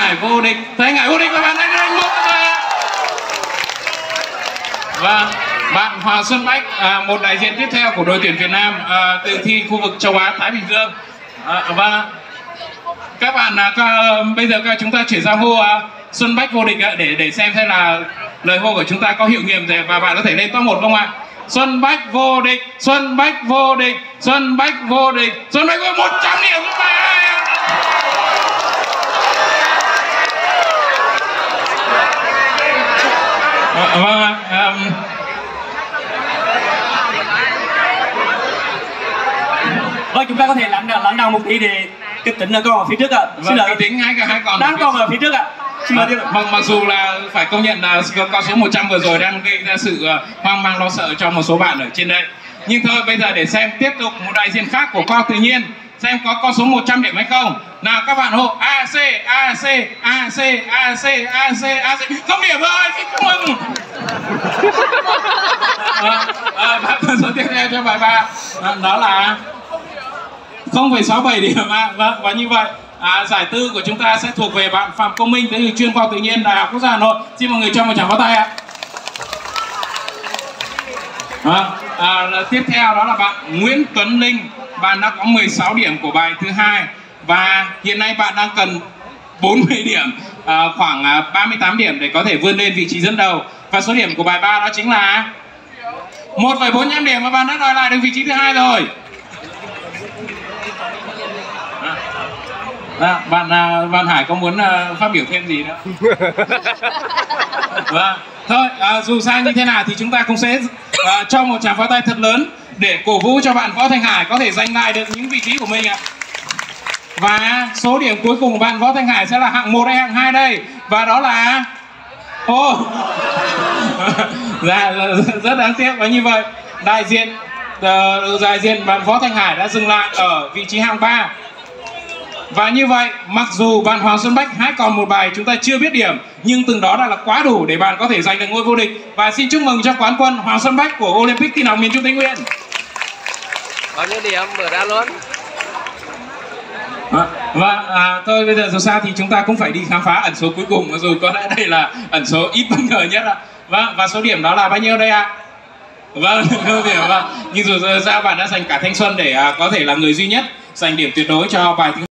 Hải vô địch. Thanh Hải vô địch và bạn đánh một rồi. Và bạn Hoàng Xuân Bách, một đại diện tiếp theo của đội tuyển Việt Nam từ thi khu vực châu Á Thái Bình Dương. Và các bạn bây giờ chúng ta chuyển sang hô Xuân Bách vô địch để xem là lời hô của chúng ta có hiệu nghiệm gì, và bạn có thể lên top 1 không ạ? Xuân Bách vô địch, Xuân Bách vô địch, Xuân Bách vô địch, Xuân Bách vô 100 điểm các bạn. Vâng, chúng ta có thể lắng đọng một tí để kịch tính là con ở phía trước ạ. Xin lỗi, tính hai con đang con ở phía trước ạ. Mặc dù là phải công nhận là con số 100 vừa rồi đang gây ra sự hoang mang lo sợ cho một số bạn ở trên đây. Nhưng thôi bây giờ để xem tiếp tục một đại diện khác của khoa học tự nhiên, xem có con số 100 điểm hay không. Nào các bạn hô AC, AC, AC, AC, AC, AC. Không điểm rồi, xin chúc mừng. Bạn số tiếp theo cho bài 3 đó là 0,67 điểm. Và như vậy giải tư của chúng ta sẽ thuộc về bạn Phạm Công Minh tới từ chuyên khoa học tự nhiên Đại học Quốc gia Hà Nội. Xin mọi người cho một tràng pháo tay ạ. Tiếp theo đó là bạn Nguyễn Tuấn Linh. Bạn đã có 16 điểm của bài thứ 2 và hiện nay bạn đang cần 40 điểm, khoảng 38 điểm để có thể vươn lên vị trí dẫn đầu. Và số điểm của bài 3 đó chính là 1,45 điểm, và bạn đã đòi lại được vị trí thứ 2 rồi. Bạn Hải có muốn phát biểu thêm gì nữa? Thôi, dù sao như thế nào thì chúng ta cũng sẽ cho một tràng pháo tay thật lớn để cổ vũ cho bạn Võ Thanh Hải có thể giành lại được những vị trí của mình ạ. Và số điểm cuối cùng của bạn Võ Thanh Hải sẽ là hạng 1 hay hạng 2 đây? Và đó là rất đáng tiếc. Và như vậy đại diện bạn Võ Thanh Hải đã dừng lại ở vị trí hạng 3. Và như vậy, mặc dù bạn Hoàng Xuân Bách hãy còn một bài chúng ta chưa biết điểm, nhưng từng đó đã là quá đủ để bạn có thể giành được ngôi vô địch. Và xin chúc mừng cho quán quân Hoàng Xuân Bách của Olympic tin học miền Trung Tây Nguyên. Bao nhiêu điểm mở ra luôn. Thôi bây giờ dù sao thì chúng ta cũng phải đi khám phá ẩn số cuối cùng, mặc dù có lẽ đây là ẩn số ít bất ngờ nhất ạ. Và số điểm đó là bao nhiêu đây ạ? Nhưng dù sao bạn đã dành cả thanh xuân để có thể là người duy nhất giành điểm tuyệt đối cho bài thứ